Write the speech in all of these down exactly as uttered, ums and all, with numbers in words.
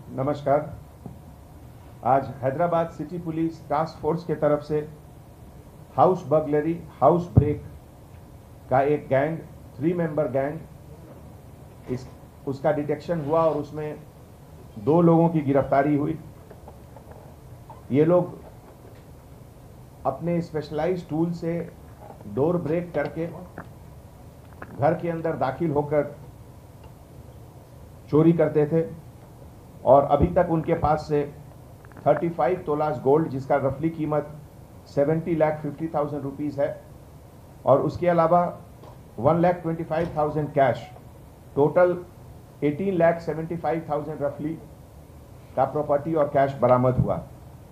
नमस्कार। आज Hyderabad city police task force के तरफ से हाउस बर्गलरी, हाउस ब्रेक का एक गैंग, थ्री मेंबर गैंग, इस उसका डिटेक्शन हुआ और उसमें दो लोगों की गिरफ्तारी हुई। ये लोग अपने स्पेशलाइज्ड टूल से डोर ब्रेक करके घर के अंदर दाखिल होकर चोरी करते थे और अभी तक उनके पास से पैंतीस तोलास गोल्ड, जिसका रफली कीमत सत्तर लाख पचास थाउजेंड रुपीस है, और उसके अलावा एक लाख पच्चीस थाउजेंड कैश, टोटल अठारह लाख पचहत्तर थाउजेंड रफली का प्रॉपर्टी और कैश बरामद हुआ।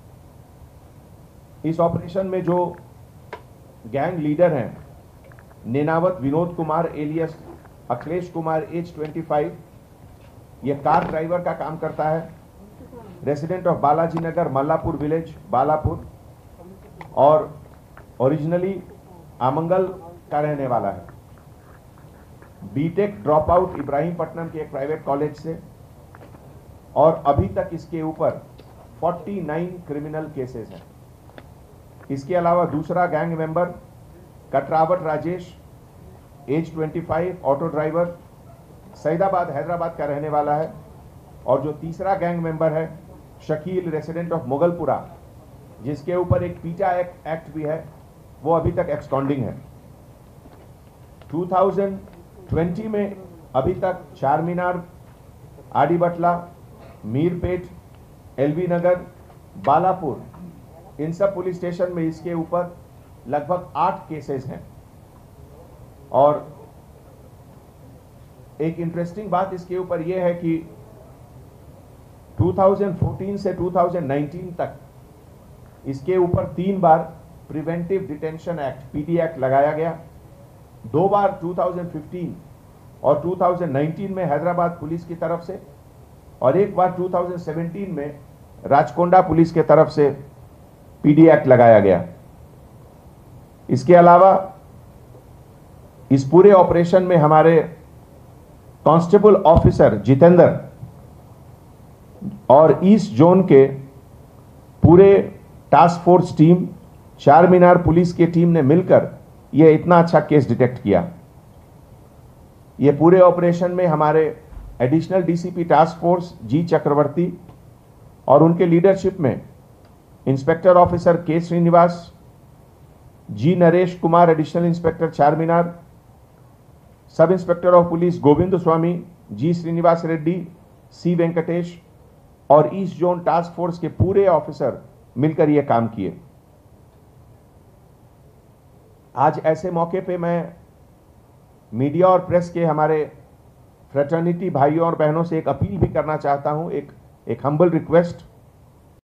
इस ऑपरेशन में जो गैंग लीडर हैं, नेनावत विनोद कुमार एलियस अखिलेश कुमार, एज पच्चीस, ये कार ड्राइवर का काम करता है, resident of Balaji Nagar, Mallapur village, Balapur, और ओरिजिनली आमंगल का रहने वाला है। बीटेक ड्रॉप आउट इब्राहिमपट्टनम के एक प्राइवेट कॉलेज से, और अभी तक इसके ऊपर उनचास क्रिमिनल केसेस हैं। इसके अलावा दूसरा gang member Katravath Rajesh, age पच्चीस, ऑटो ड्राइवर, सईदाबाद हैदराबाद का रहने वाला है, और जो तीसरा गैंग मेंबर है शकील, रेसिडेंट ऑफ मुगलपुरा, जिसके ऊपर एक पीटा एक्ट, एक्ट भी है, वो अभी तक एक्सकॉन्डिंग है। दो हज़ार बीस में अभी तक चार मीनार, आडीबटला, मीरपेट, एलबी नगर, बालापुर, इन सब पुलिस स्टेशन में इसके ऊपर लगभग आठ केसेस हैं। और एक इंटरेस्टिंग बात इसके ऊपर यह है कि दो हज़ार चौदह से दो हज़ार उन्नीस तक इसके ऊपर तीन बार preventive detention act, PD act लगाया गया। दो बार दो हज़ार पंद्रह और दो हज़ार उन्नीस में हैदराबाद पुलिस की तरफ से, और एक बार दो हज़ार सत्रह में राचकोंडा पुलिस के तरफ से पीडी एक्ट लगाया गया। इसके अलावा इस पूरे ऑपरेशन में हमारे कांस्टेबल ऑफिसर जितेंद्र और ईस्ट जोन के पूरे टास्क फोर्स टीम, चार मीनार पुलिस की टीम ने मिलकर यह इतना अच्छा केस डिटेक्ट किया। यह पूरे ऑपरेशन में हमारे additional DCP task force G Chakravarthy और उनके लीडरशिप में inspector officer K Srinivas, G Naresh Kumar, additional inspector Charminar, sub inspector of police Govind Swamy, G Srinivas Reddy, C Venkatesh, और ईस्ट जोन टास्क फोर्स के पूरे ऑफिसर मिलकर यह काम किए। आज ऐसे मौके पे मैं मीडिया और प्रेस के हमारे फ्रेटर्निटी भाइयों और बहनों से एक अपील भी करना चाहता हूं, एक एक हम्बल रिक्वेस्ट